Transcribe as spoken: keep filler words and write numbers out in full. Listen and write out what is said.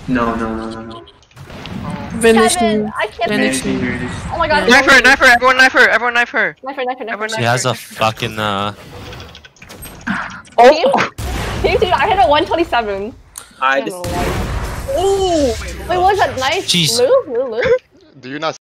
No, no, no, no, no. Vanishing. Kevin, I can't Vanishing. Vanishing. Oh my god. Knife her, knife her, everyone knife her, everyone knife her. Knife her, knife her, knife her. Everyone She has a fucking uh. Team? Team, team, I hit a one twenty-seven. I Ooh! Wait, what was that? Nice? Jeez. Lou? Lou, Lou? Do you not